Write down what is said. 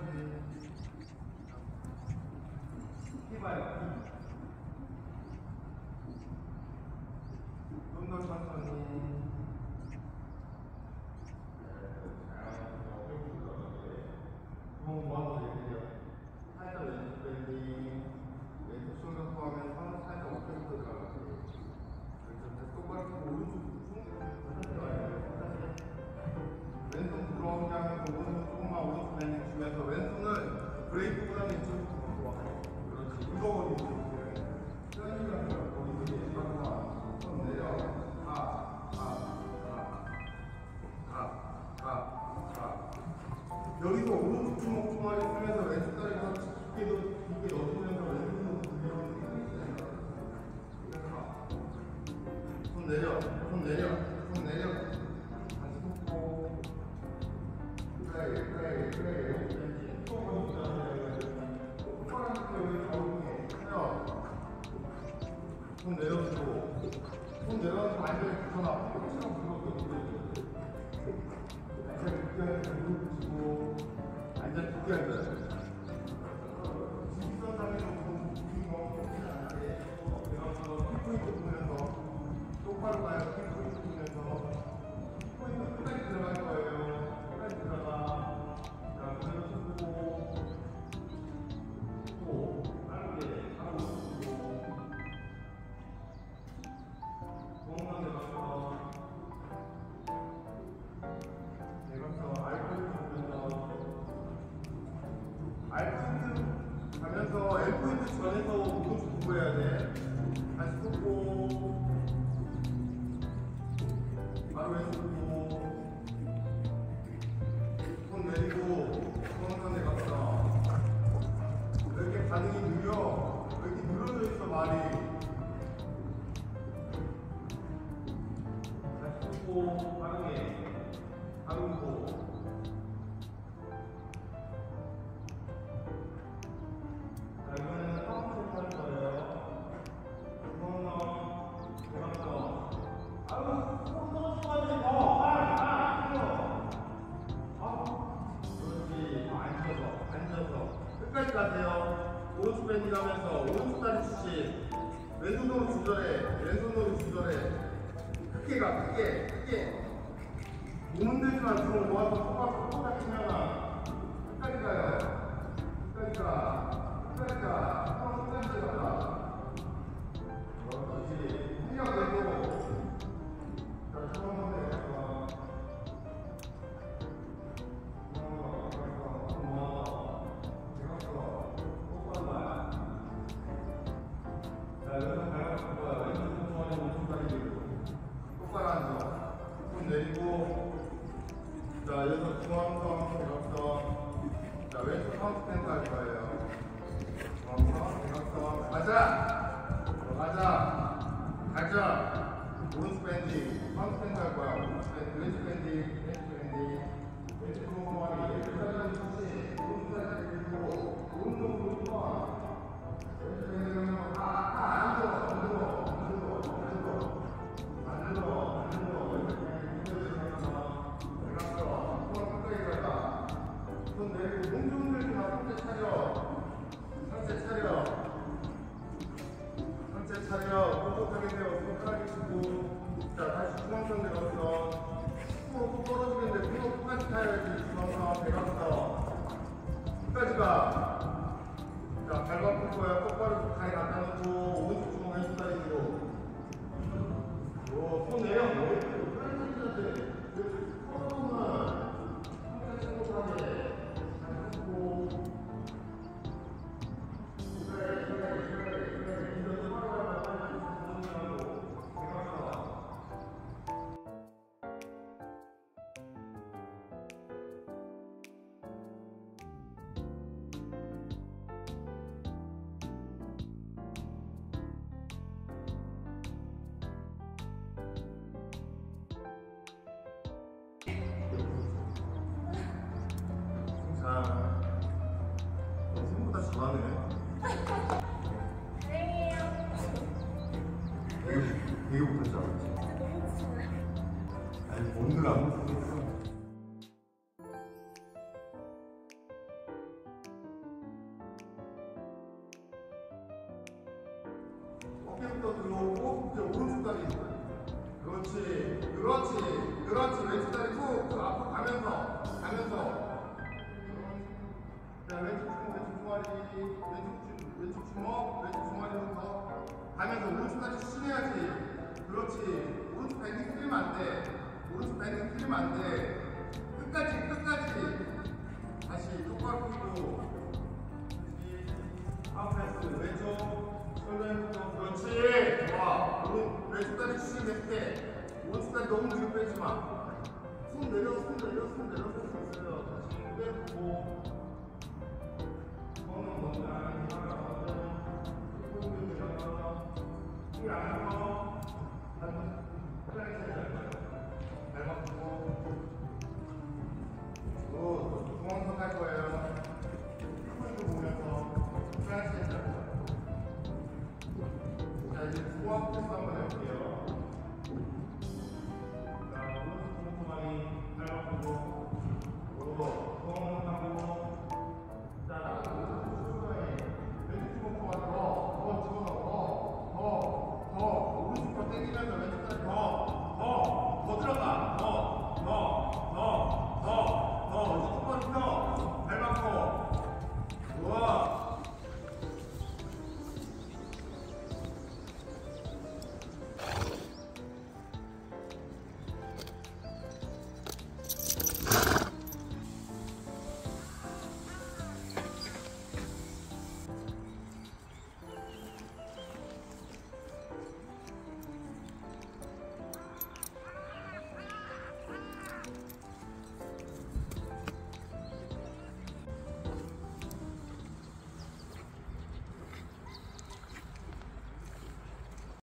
해봐요. 좀 더 천천히. 구멍 모아서 얘기해요. 살짝 왼쪽 밴딩, 왼쪽 숄더 포함해서 살짝 어깨부터 들어가세요. 그래서 똑바로 오른쪽 왼손 들어오게 하면서 오른손 조금만 오른쪽 밴딩 주면서 왼손을 브레이크보다는 이쪽부터 들어와요. 그렇지. 무거워 이쪽. 여기서 오른쪽 주먹 주머니 쓰면서 왼쪽 다리가 깊게 넣어주면서 왼손으로 들려오는 게 손 내려, 손 내려, 손 내려. 다시 놓고. 그래. 손 내려주고. 손 내려서 완전히 붙여놔. 끝이랑 불러서 완전히 붙게 하면서 무릎 붙이고. 완전히 붙게 하면서. 직선상에서 묶인 거 붙이지 않게. 내가서 킥포인트 보면서. 똑바로 가요. 킥포인트 보면서. 킥포인트 끝까지 들어갈 거예요. 끝까지 들어가. 자, 그대로 쓰고. 또, 빠르게 하고 쓰고. 공만 내가서. R포인트 가면서 L포인트 전에서 오른쪽 보고 해야 돼. 다시 쏘고 바로 왼쪽 보고 손 내리고 중앙선에 갔어. 왜 이렇게 반응이 느려? 왜 이렇게 늘어져 있어 말이? 다시 쏘고 빠르게 바로 끝까지 가세요. 오른쪽 밴딩 하면서 오른쪽 다리 주시. 왼손으로 조절해. 왼손으로 조절해. 크게 가. 크게. 몸 흔들지만 주먹 모아서 똑같이 하나. 끝까지 가요. 끝까지 가. 끝까지 가. 끝까지 가. 그렇지. 힘력 내고. 자, 처음으로 내가. 똑바로 앉아. 손 내리고. 자, 여기서 중앙선, 대각선. 자, 왼쪽 카운트텐트 할 거예요. 중앙선, 대각선. 가자. 오른쪽 밴딩. 카운트텐트 할 거야. 왼쪽 밴딩. 왼쪽 중앙선. 왼쪽 다리를 주시. 오른쪽 다리를 들고. 오른쪽으로 봐. 왼쪽 밴딩 하면 안 들어. 손 내리고 몸 좀 들지 마. 상체 차려. 꼿꼿하게 세워. 손가락이 치고. 자, 다시 중앙선 내려서 꼭 떨어지겠는데 그거 끝까지 타야지. 중앙선 대각선 끝까지 가. 자, 발 바꿀 거야. 똑바로 다리 갖다 놓고 오른쪽 주먹 왼쪽 다리 뒤로. 손 내려. 자, 생각보다 잘하네. 되게 못할 줄 알았지? 아니, 오늘 안 못하겠어. 어깨부터 들어오고 이제 오른쪽 다리. 그렇지. 그렇지. 그렇지. 왼쪽 다리 툭툭 앞으로 가면서. 자, 왼쪽 주머니, 왼쪽 주먹, 왼쪽 주머니부터 가면서 오른쪽 다리 추진해야지. 그렇지. 오른쪽 밴딩 틀리면 안 돼. 오른쪽 밴딩 틀리면 안 돼. 끝까지. 다시 똑바로 펴고. 하프패스 왼쪽 숄더부터. 그렇지. 좋아. 왼쪽 다리 추진했을 때 오른쪽 다리 너무 뒤로 빼지 마. 손 내려 수 있어요. 다시 빼고. 손은 먼저 안 하니까 손을 내려서 힘이 안 나와.